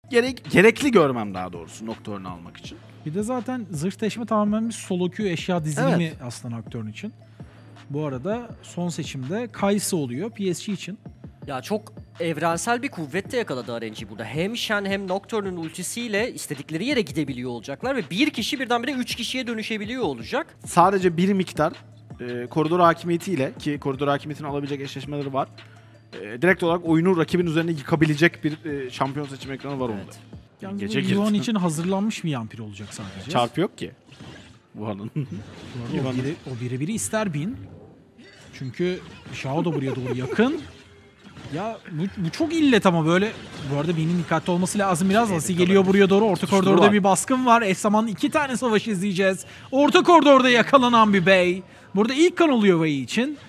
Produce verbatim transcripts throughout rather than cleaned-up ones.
gerek, gerekli görmem daha doğrusu Nocturne'u almak için. Bir de zaten zırh deşme tamamen bir solo queue eşya dizilimi Evet. aslında Nocturne için. Bu arada son seçimde Kayısı oluyor P S G için. Ya çok evrensel bir kuvvet de yakaladı R N G burada. Hem Shen hem Nocturne'un ultisiyle istedikleri yere gidebiliyor olacaklar ve bir kişi birdenbire üç kişiye dönüşebiliyor olacak. Sadece bir miktar e, koridor hakimiyetiyle, ki koridor hakimiyetini alabilecek eşleşmeleri var. E, direkt olarak oyunu rakibin üzerine yıkabilecek bir e, şampiyon seçim ekranı var Evet. onda. Yalnız Gece bu Yuan girdi. için hazırlanmış bir yampir olacak sadece. Çarpı yok ki. Wuhan'ın. Bu arada o, biri, o biri biri ister bin. Çünkü Shao da buraya doğru yakın. Ya bu, bu çok illet ama böyle. Bu arada Bin'in dikkatli olması lazım biraz. Asi geliyor buraya doğru. Orta Tutuşturu koridorda var. bir baskın var. Eş zamanlı iki tane savaş izleyeceğiz. Orta koridorda yakalanan bir Bey. Burada ilk kan oluyor Bey için.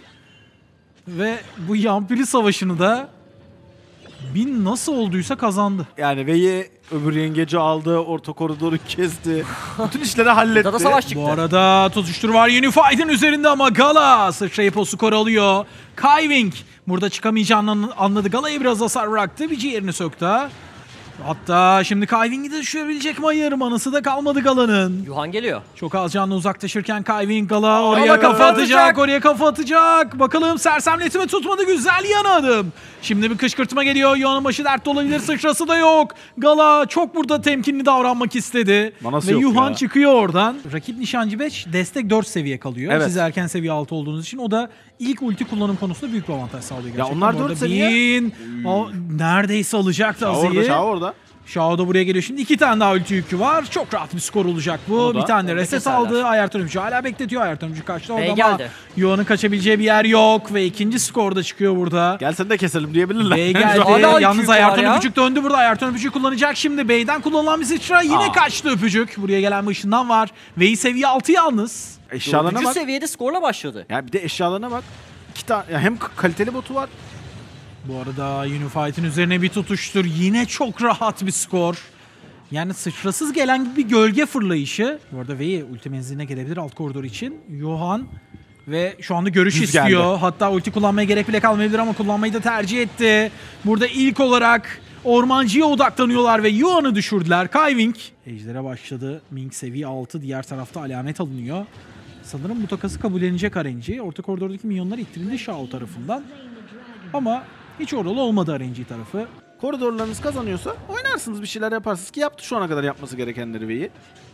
Ve bu yampiri savaşını da Bin nasıl olduysa kazandı. Yani V'yi öbür yengeci aldı, orta koridoru kesti. Bütün işleri halletti. Burada da savaş çıktı. Bu arada tutuştur var Unified'in üzerinde ama Gala sıçrayıp o skoru alıyor. Kaiving burada çıkamayacağını anladı. Gala'ya biraz hasar bıraktı. Bir ciğerini söktü. Hatta şimdi Kaiving'i de düşürebilecek mi? Hayır, manası da kalmadı Gala'nın. Yuhan geliyor. Çok az canlı uzaklaşırken Kaiving Gala oraya Gala kafa atacak. atacak, oraya kafa atacak. Bakalım sersemletimi tutmadı, güzel yan adım. Şimdi bir kışkırtma geliyor. Yuhan'ın başı dertte olabilir, sıçrası da yok. Gala çok burada temkinli davranmak istedi. Manası Ve yok Yuhan ya. çıkıyor oradan. Rakip nişancı beş destek dört seviye kalıyor. Evet. Siz erken seviye altı olduğunuz için o da ilk ulti kullanım konusunda büyük bir avantaj sağlıyor gerçekten. onlar Bu arada dört seviye. Bin, o neredeyse alacaktı Shao orada, Azi'yi. Shao orada. Shao da buraya geliyor. Şimdi iki tane daha ulti yükü var. Çok rahat bir skor olacak bu. Onu da- bir tane de onu da reset keserler. aldı. Ayarton öpücü hala bekletiyor. Ayarton öpücü kaçtı orada Bey ama geldi. Yuan'ın kaçabileceği bir yer yok. Ve ikinci skor da çıkıyor burada. Gel seni de keselim diyebilirler. Bey Hala geldi. ulti Yalnız yükü var Ayarton ya. öpücük döndü burada. Ayarton öpücü kullanacak şimdi. Bey'den kullanılan bir sıçra. Yine Aa. kaçtı öpücük. Buraya gelen bir ışından var. V'yi seviye altı yalnız. Eşyalarına Dördüncü bak. seviyede skorla başladı. Ya bir de eşyalarına bak. İki tane ya hem kaliteli botu var. Bu arada Unified'in üzerine bir tutuştur. Yine çok rahat bir skor. Yani sıçrasız gelen bir gölge fırlayışı. Bu arada V'yi ulti menziline gelebilir alt koridor için. Johan ve şu anda görüş Düz istiyor. geldi. Hatta ulti kullanmaya gerek bile kalmayabilir ama kullanmayı da tercih etti. Burada ilk olarak ormancıya odaklanıyorlar ve Yuan'ı düşürdüler. Kaiving ejder'e başladı. Ming seviye altı, diğer tarafta alamet alınıyor. Sanırım bu takası kabullenecek R N G. Orta koridordaki minyonlar ittirildi Shao tarafından. Ama hiç oralı olmadı R N G tarafı. Koridorlarınız kazanıyorsa oynarsınız, bir şeyler yaparsınız ki yaptı şu ana kadar yapması gerekenleri V'yi.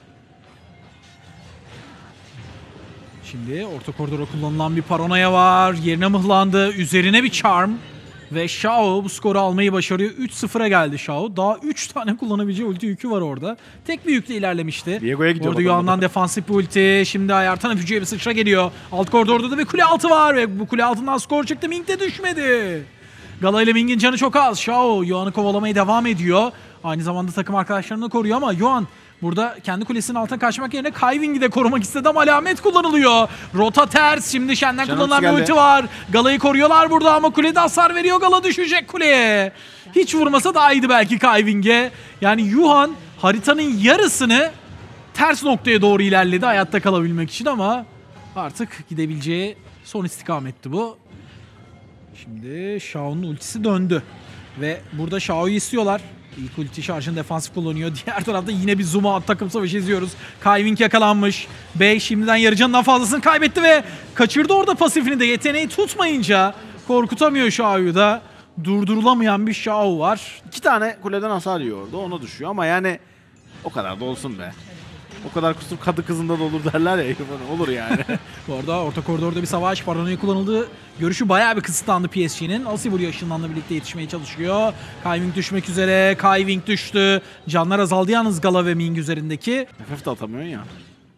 Şimdi orta koridora kullanılan bir paranoya var. Yerine mıhlandı. Üzerine bir charm. Ve Shao bu skoru almayı başarıyor. üç sıfıra geldi Shao. Daha üç tane kullanabileceği ulti yükü var orada. Tek bir yükle ilerlemişti. Diego'ya gidiyor Orada bakalım. Yuan'dan defansif bir ulti. Şimdi Ayartan öpücüye bir sıçra geliyor. Alt koridorda da bir kule altı var. Ve bu kule altından skor çıktı. Ming de düşmedi. Gala ile Ming'in canı çok az. Shao Yuan'ı kovalamaya devam ediyor. Aynı zamanda takım arkadaşlarını koruyor ama Yuan burada kendi kulesinin altına kaçmak yerine Kaiving'i de korumak istedi ama alamet kullanılıyor. Rota ters. Şimdi Shen'den Canım kullanılan bir geldi. ulti var. Gala'yı koruyorlar burada ama kulede hasar veriyor. Gala düşecek kuleye. Hiç vurmasa daha iyiydi belki Kaiving'e. Yani Yuhan haritanın yarısını ters noktaya doğru ilerledi hayatta kalabilmek için ama artık gidebileceği son istikametti bu. Şimdi Shao'nun ultisi döndü. Ve burada Shao'yu istiyorlar. İlk ulti şarjını defansif kullanıyor. Diğer tarafta yine bir zoom out takım savaşı izliyoruz. Kaiving yakalanmış. Bey şimdiden yarı canından fazlasını kaybetti ve kaçırdı orada pasifini de. Yeteneği tutmayınca korkutamıyor Shao'yu da. Durdurulamayan bir Shao var. İki tane kuleden hasar yiyor orada, ona düşüyor ama yani o kadar da olsun be. O kadar kusur kadı kızında da olur derler ya, olur yani. Bu arada orta koridorda bir savaş. Paranoya kullanıldı. Görüşü bayağı bir kısıtlandı P S G'nin. Asi buraya ışınlanla birlikte yetişmeye çalışıyor. Kaiving düşmek üzere. Kaiving düştü. Canlar azaldı yalnız Gala ve Ming üzerindeki. F F de atamıyorsun ya.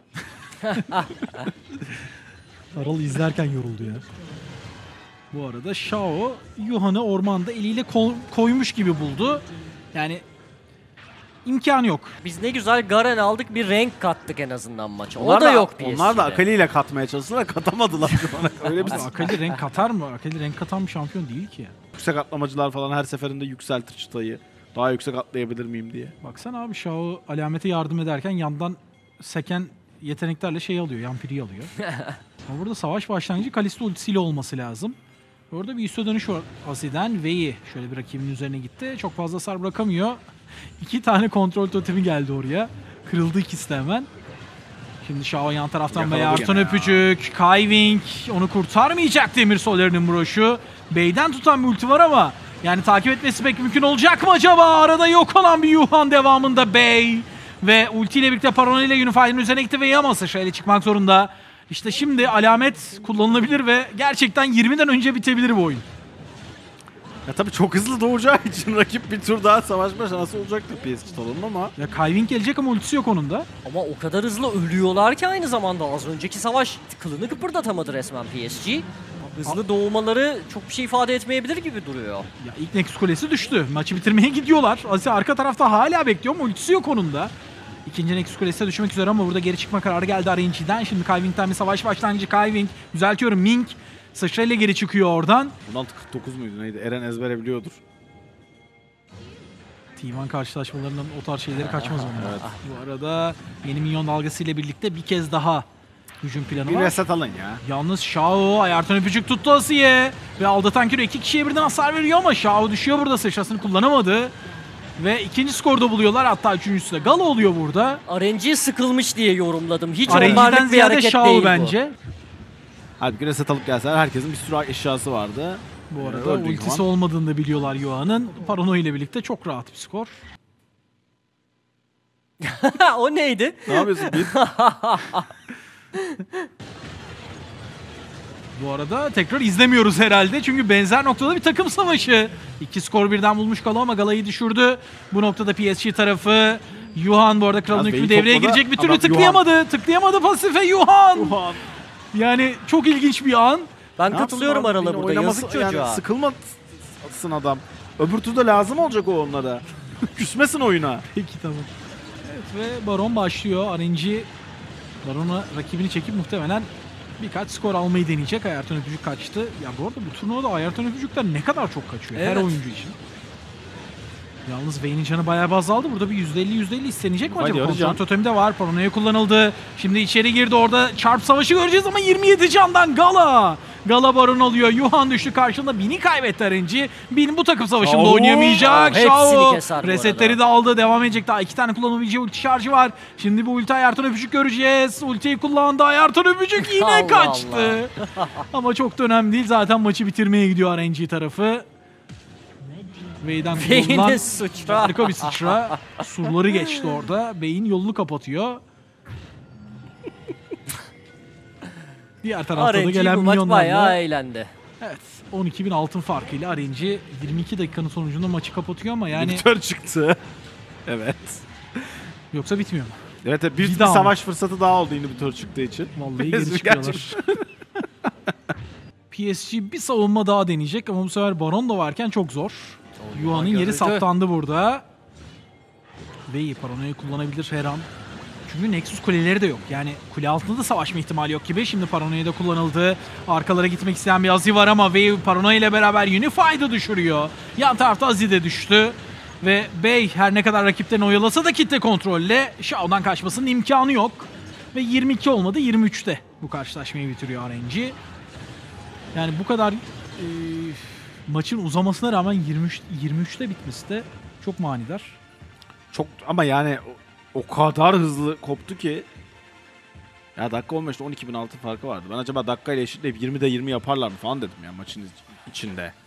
Aral izlerken yoruldu ya. Bu arada Shao Yuhan'ı ormanda eliyle ko- koymuş gibi buldu. Yani imkanı yok. Biz ne güzel Garen aldık, bir renk kattık en azından maça. Onlar O da yok P S G'de. Onlar da Akali ile katmaya çalıştılar, katamadılar. Öyle bir Abi Akali renk katar mı? Akali renk katan bir şampiyon değil ki. yüksek atlamacılar falan her seferinde yükseltir çıtayı. Daha yüksek atlayabilir miyim diye. Baksana abi Shao alamete yardım ederken yandan seken yeteneklerle şey alıyor, yampiri alıyor. Ama burada savaş başlangıcı Kalisto ultisiyle olması lazım. Orada bir üste dönüş var Asi'den. V'yi şöyle bir rakibin üzerine gitti. Çok fazla hasar bırakamıyor. İki tane kontrol totemi geldi oraya. Kırıldı ikisi de hemen. Şimdi Shao yan taraftan Yakaladı Bayarton gene ya. öpücük. Kaiving onu kurtarmayacak Demir Soler'in broşu. Bey'den tutan bir ulti var ama yani takip etmesi pek mümkün olacak mı acaba? Arada yok olan bir Yuhan devamında Bey. Ve ultiyle birlikte Paranoia ile Unified'in üzerine gitti ve Yamasa şöyle çıkmak zorunda. İşte şimdi alamet kullanılabilir ve gerçekten yirmiden önce bitebilir bu oyun. Ya tabii çok hızlı doğacağı için rakip bir tur daha savaşma şansı olacaktır P S G Talon'un ama. Ya Kaiving gelecek ama ultisi yok onun da. Ama o kadar hızlı ölüyorlar ki aynı zamanda az önceki savaş kılını kıpırdatamadı resmen P S G. Hızlı doğmaları çok bir şey ifade etmeyebilir gibi duruyor. Ya ilk Nexus Kulesi düştü. Maçı bitirmeye gidiyorlar. Aziz arka tarafta hala bekliyor ama ultisi yok onun da. İkinci Nexus Kulesi de düşmek üzere ama burada geri çıkma kararı geldi R N G'den. Şimdi Kaiving'den bir savaş başlangıcı. Kaiving, düzeltiyorum, Mink sıçra ile geri çıkıyor oradan. on altı kırk dokuz muydu neydi? Eren ezbere biliyordur. T bir karşılaşmalarından o tarz şeyleri kaçmaz onlar. Evet. Bu arada yeni minyon dalgası ile birlikte bir kez daha hücum planı Bir var. reset alın ya. Yalnız Shao ayartan öpücük tuttu Asiye. Ve aldatan Kiro iki kişiye birden hasar veriyor ama Shao düşüyor burada. Sıçrasını kullanamadı. Ve ikinci skorda buluyorlar. Hatta üçüncüsü de Gala oluyor burada. R N G sıkılmış diye yorumladım. Hiç R N G'den onlarlık bir ziyade hareket Shao değil bu. bence. Halbuki reset alıp gelseler herkesin bir sürü eşyası vardı. Bu Ee, arada öldü ultisi Yuhan. olmadığını da biliyorlar Yuan'ın. Paranoia ile birlikte çok rahat bir skor. O neydi? Ne yapıyorsun? Git. Bu arada tekrar izlemiyoruz herhalde. Çünkü benzer noktada bir takım savaşı. İki skor birden bulmuş Gala ama Gala'yı düşürdü. Bu noktada P S G tarafı. Yuhan bu arada kralın Yalnız hükmü Bey'i devreye topladı. girecek. Bir türlü Adam tıklayamadı. Tıklayamadı pasife Yuhan. Yuhan. Yani çok ilginç bir an. Ben Ne katılıyorum yapalım abi? Aral'a burada. Oynaması Yazık çocuğa. yani sıkılmasın adam. Öbür turda lazım olacak o onlara. Küsmesin oyuna. Peki tamam. Evet ve Baron başlıyor. R N G Baron'a rakibini çekip muhtemelen birkaç skor almayı deneyecek. Ayartan öpücük kaçtı. Ya bu arada bu turnuvada Ayartan öpücükler ne kadar çok kaçıyor her Evet. oyuncu için. Yalnız Vayne'in canı bayağı azaldı. Burada bir yüzde elli yüzde elli istenecek mi Hadi acaba? yarı can. Kontrol totemi de var. Paranoia kullanıldı. Şimdi içeri girdi. Orada çarp savaşı göreceğiz ama yirmi yedi candan Gala. Gala Baron oluyor. Yuhan düştü karşında. Bin'i kaybetti R N G. Bin bu takım savaşında Shao. oynayamayacak. Hepsini Shao keser bu resetleri arada. de aldı. Devam edecek. Daha iki tane kullanabileceği ulti şarjı var. Şimdi bu ulti Ayartan öpücük göreceğiz. Ultiyi kullandı. Ayartan öpücük yine Allah kaçtı. Ama çok da önemli değil. Zaten maçı bitirmeye gidiyor R N G tarafı. Vayne'den kullanılan Vayne'e sıçra. harika bir sıçra. Surları geçti orada. Beyin yolunu kapatıyor. Diğer tarafta da R N G gelen bu maç bayağı milyonlarla. eğlendi. Evet. on iki bin altın farkıyla R N G yirmi iki dakikanın sonucunda maçı kapatıyor ama yani Victor çıktı. Evet. yoksa bitmiyor mu? Evet, evet bir, Bir bir daha mı? savaş fırsatı daha oldu inhibitor çıktığı için. Vallahi P S geri G çıkıyorlar. P S G bir savunma daha deneyecek ama bu sefer Baron da varken çok zor. Yuhan'ın yeri görüldü. saptandı burada. Ve iyi Paranoia kullanabilir her an. Çünkü Nexus kuleleri de yok. Yani kule altında da savaşma ihtimali yok gibi. Şimdi Paranoia da kullanıldı. Arkalara gitmek isteyen bir Azi var ama Wave Paranoia ile beraber Unified'ı düşürüyor. Yan tarafta Azi de düştü. Ve Bey her ne kadar rakiplerini oyalasa da kitle kontrolle Shao'dan kaçmasının imkanı yok. Ve yirmi iki olmadı yirmi üçte bu karşılaşmayı bitiriyor R N G. Yani bu kadar e, maçın uzamasına rağmen yirmi üç, yirmi üçte bitmesi de çok manidar. Çok ama yani o, o kadar hızlı koptu ki. Ya dakika on beşte on iki bin altın farkı vardı. Ben acaba dakikayla eşitleyip yirmide yirmi yaparlar mı falan dedim ya maçın içinde.